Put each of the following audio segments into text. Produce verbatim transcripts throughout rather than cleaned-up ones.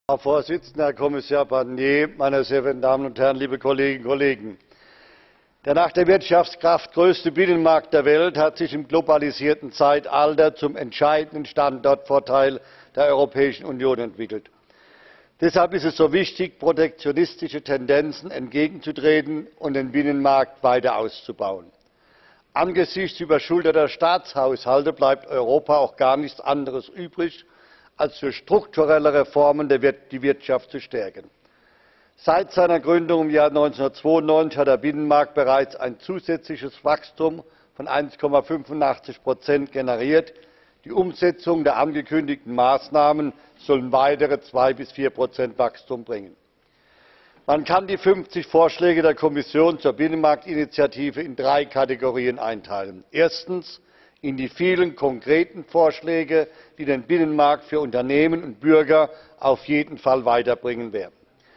Herr Präsident, Herr Kommissar Barnier, meine sehr verehrten Damen und Herren, liebe Kolleginnen und Kollegen! Der nach der Wirtschaftskraft größte Binnenmarkt der Welt hat sich im globalisierten Zeitalter zum entscheidenden Standortvorteil der Europäischen Union entwickelt. Deshalb ist es so wichtig, protektionistischen Tendenzen entgegenzutreten und den Binnenmarkt weiter auszubauen. Angesichts überschuldeter Staatshaushalte bleibt Europa auch gar nichts anderes übrig, als durch strukturelle Reformen die Wirtschaft zu stärken. Seit seiner Gründung im Jahr neunzehnhundertzweiundneunzig hat der Binnenmarkt bereits ein zusätzliches Wachstum von eins Komma fünfundachtzig Prozent generiert. Die Umsetzung der angekündigten Maßnahmen soll weitere zwei bis vier Prozent Wachstum bringen. Man kann die fünfzig Vorschläge der Kommission zur Binnenmarktinitiative in drei Kategorien einteilen. Erstens in die vielen konkreten Vorschläge, die den Binnenmarkt für Unternehmen und Bürger auf jeden Fall weiterbringen werden.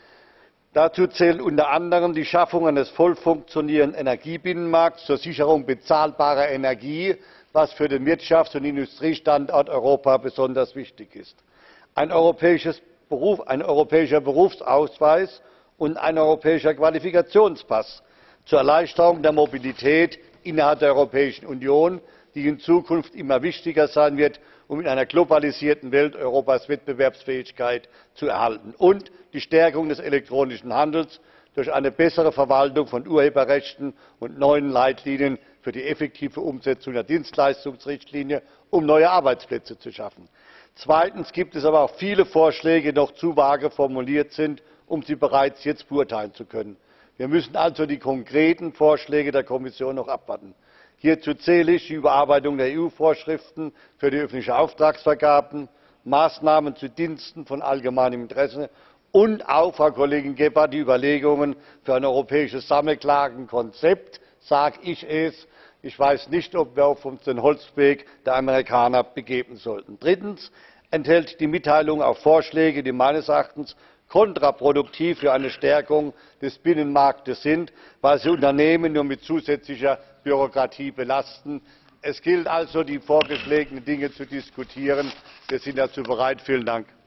Dazu zählen unter anderem die Schaffung eines voll funktionierenden Energiebinnenmarkts zur Sicherung bezahlbarer Energie, was für den Wirtschafts- und Industriestandort Europa besonders wichtig ist, ein, europäisches Beruf, ein europäischer Berufsausweis und ein europäischer Qualifikationspass zur Erleichterung der Mobilität innerhalb der Europäischen Union, die in Zukunft immer wichtiger sein wird, um in einer globalisierten Welt Europas Wettbewerbsfähigkeit zu erhalten, und die Stärkung des elektronischen Handels durch eine bessere Verwaltung von Urheberrechten und neuen Leitlinien für die effektive Umsetzung der Dienstleistungsrichtlinie, um neue Arbeitsplätze zu schaffen. Zweitens gibt es aber auch viele Vorschläge, die noch zu vage formuliert sind, um sie bereits jetzt beurteilen zu können. Wir müssen also die konkreten Vorschläge der Kommission noch abwarten. Hierzu zähle ich die Überarbeitung der E U-Vorschriften für die öffentlichen Auftragsvergaben, Maßnahmen zu Diensten von allgemeinem Interesse und auch, Frau Kollegin Gebhardt, die Überlegungen für ein europäisches Sammelklagenkonzept, sage ich es. Ich weiß nicht, ob wir auf uns den Holzweg der Amerikaner begeben sollten. Drittens enthält die Mitteilung auch Vorschläge, die meines Erachtens kontraproduktiv für eine Stärkung des Binnenmarktes sind, weil sie Unternehmen nur mit zusätzlicher Bürokratie belasten. Es gilt also, die vorgeschlagenen Dinge zu diskutieren. Wir sind dazu bereit. Vielen Dank.